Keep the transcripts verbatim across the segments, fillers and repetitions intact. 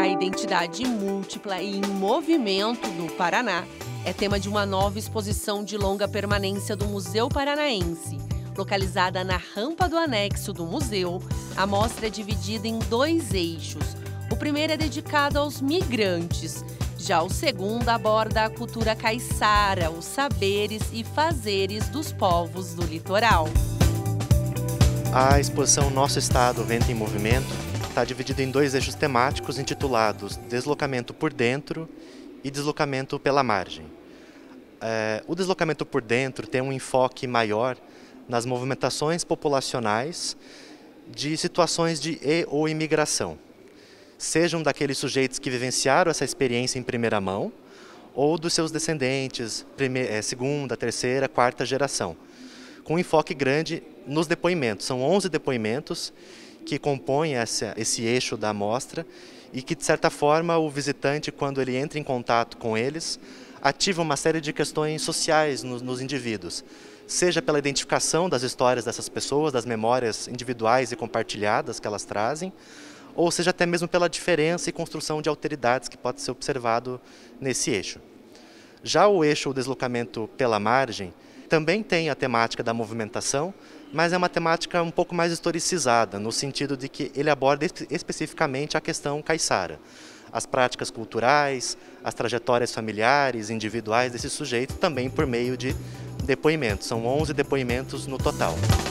A identidade múltipla e em movimento do Paraná é tema de uma nova exposição de longa permanência do Museu Paranaense. Localizada na rampa do anexo do museu, a mostra é dividida em dois eixos. O primeiro é dedicado aos migrantes, já o segundo aborda a cultura caiçara, os saberes e fazeres dos povos do litoral. A exposição Nosso Estado, Vento em Movimento está dividida em dois eixos temáticos intitulados Deslocamento por Dentro e Deslocamento pela Margem. É, o deslocamento por dentro tem um enfoque maior nas movimentações populacionais de situações de e ou imigração, sejam daqueles sujeitos que vivenciaram essa experiência em primeira mão ou dos seus descendentes, primeira, segunda, terceira, quarta geração, com um enfoque grande nos depoimentos. São onze depoimentos que compõem essa, esse eixo da amostra e que, de certa forma, o visitante, quando ele entra em contato com eles, ativa uma série de questões sociais nos, nos indivíduos, seja pela identificação das histórias dessas pessoas, das memórias individuais e compartilhadas que elas trazem, ou seja até mesmo pela diferença e construção de alteridades que pode ser observado nesse eixo. Já o eixo o deslocamento pela margem também tem a temática da movimentação, mas é uma temática um pouco mais historicizada, no sentido de que ele aborda espe- especificamente a questão caiçara, as práticas culturais, as trajetórias familiares, individuais desse sujeito, também por meio de depoimentos. São onze depoimentos no total.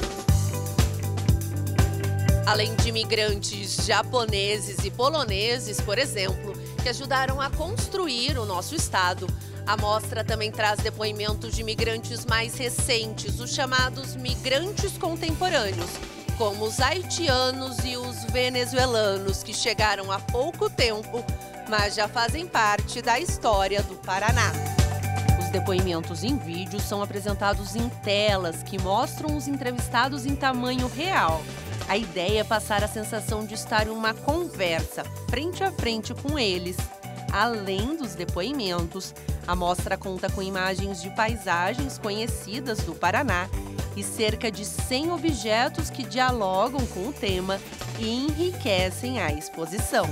Além de imigrantes japoneses e poloneses, por exemplo, que ajudaram a construir o nosso estado, a mostra também traz depoimentos de imigrantes mais recentes, os chamados migrantes contemporâneos, como os haitianos e os venezuelanos, que chegaram há pouco tempo, mas já fazem parte da história do Paraná. Os depoimentos em vídeo são apresentados em telas que mostram os entrevistados em tamanho real. A ideia é passar a sensação de estar em uma conversa, frente a frente com eles. Além dos depoimentos, a mostra conta com imagens de paisagens conhecidas do Paraná e cerca de cem objetos que dialogam com o tema e enriquecem a exposição.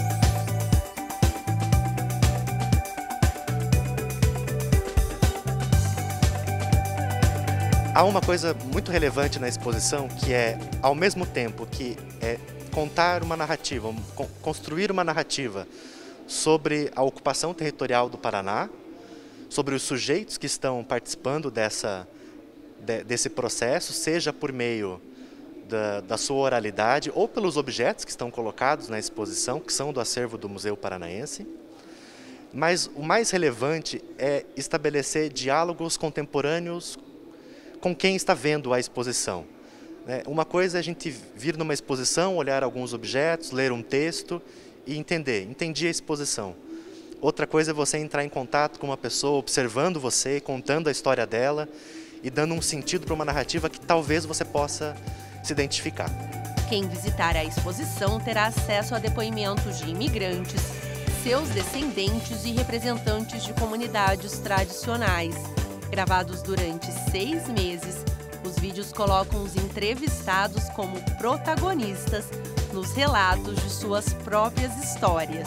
Há uma coisa muito relevante na exposição que é, ao mesmo tempo que é contar uma narrativa, construir uma narrativa sobre a ocupação territorial do Paraná, sobre os sujeitos que estão participando dessa, de, desse processo, seja por meio da, da sua oralidade ou pelos objetos que estão colocados na exposição, que são do acervo do Museu Paranaense. Mas o mais relevante é estabelecer diálogos contemporâneos com quem está vendo a exposição. Uma coisa é a gente vir numa exposição, olhar alguns objetos, ler um texto e entender, entendi a exposição. Outra coisa é você entrar em contato com uma pessoa, observando você, contando a história dela e dando um sentido para uma narrativa que talvez você possa se identificar. Quem visitar a exposição terá acesso a depoimentos de imigrantes, seus descendentes e representantes de comunidades tradicionais. Gravados durante seis meses, os vídeos colocam os entrevistados como protagonistas nos relatos de suas próprias histórias.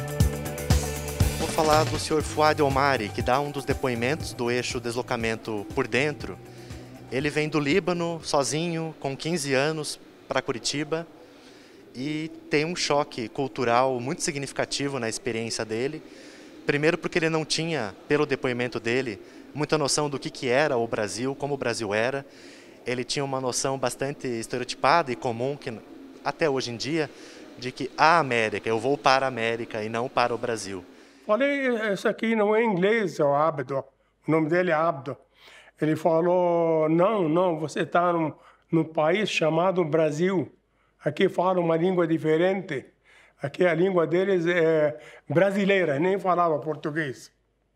Vou falar do senhor Fuad Omari, que dá um dos depoimentos do eixo deslocamento por dentro. Ele vem do Líbano, sozinho, com quinze anos, para Curitiba, e tem um choque cultural muito significativo na experiência dele. Primeiro porque ele não tinha, pelo depoimento dele, muita noção do que, que era o Brasil, como o Brasil era. Ele tinha uma noção bastante estereotipada e comum, que até hoje em dia, de que a América, eu vou para a América e não para o Brasil. Falei, isso aqui não é inglês, é o Abdo. O nome dele é Abdo. Ele falou, não, não, você está num, num país chamado Brasil. Aqui fala uma língua diferente. Aqui a língua deles é brasileira, nem falava português.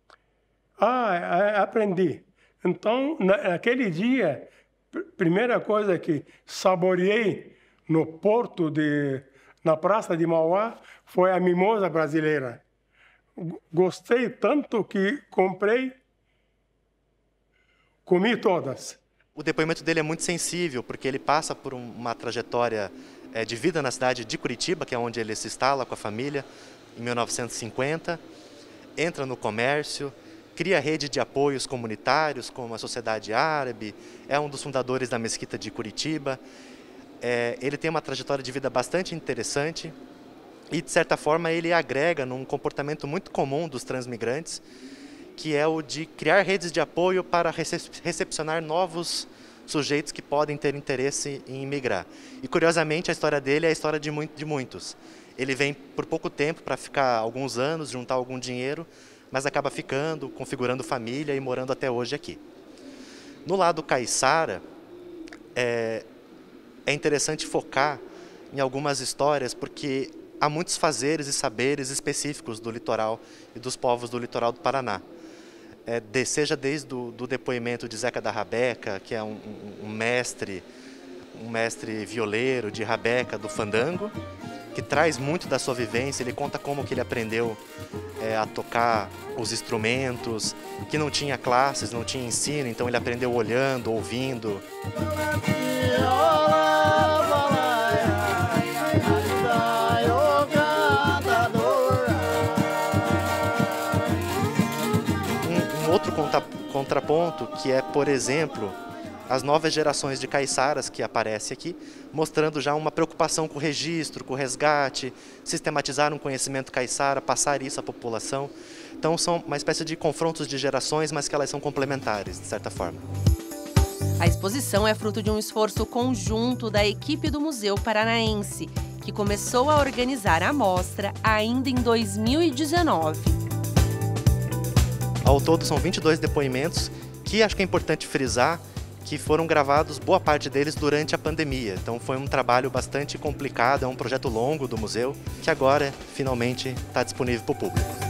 Ah, aprendi. Então, naquele dia, primeira coisa que saboreei no porto, de, na Praça de Mauá, foi a mimosa brasileira. Gostei tanto que comprei, comi todas. O depoimento dele é muito sensível, porque ele passa por uma trajetória é, de vida na cidade de Curitiba, que é onde ele se instala com a família, em mil novecentos e cinquenta, entra no comércio, cria rede de apoios comunitários como a Sociedade Árabe, é um dos fundadores da Mesquita de Curitiba. É, ele tem uma trajetória de vida bastante interessante e, de certa forma, ele agrega num comportamento muito comum dos transmigrantes, que é o de criar redes de apoio para recepcionar novos sujeitos que podem ter interesse em migrar. E, curiosamente, a história dele é a história de, muito, de muitos. Ele vem por pouco tempo para ficar alguns anos, juntar algum dinheiro, mas acaba ficando, configurando família e morando até hoje aqui. No lado caiçara, é, é interessante focar em algumas histórias, porque há muitos fazeres e saberes específicos do litoral e dos povos do litoral do Paraná. É, de, seja desde o do depoimento de Zeca da Rabeca, que é um, um, um mestre, um mestre violeiro de rabeca do fandango, que traz muito da sua vivência. Ele conta como que ele aprendeu é, a tocar os instrumentos, que não tinha classes, não tinha ensino, então ele aprendeu olhando, ouvindo. Um, um outro contra, contraponto que é, por exemplo, as novas gerações de caiçaras que aparecem aqui, mostrando já uma preocupação com o registro, com o resgate, sistematizar um conhecimento caiçara, passar isso à população. Então são uma espécie de confrontos de gerações, mas que elas são complementares, de certa forma. A exposição é fruto de um esforço conjunto da equipe do Museu Paranaense, que começou a organizar a mostra ainda em dois mil e dezenove. Ao todo são vinte e dois depoimentos, que acho que é importante frisar, que foram gravados, boa parte deles, durante a pandemia. Então foi um trabalho bastante complicado, é um projeto longo do museu, que agora finalmente está disponível para o público.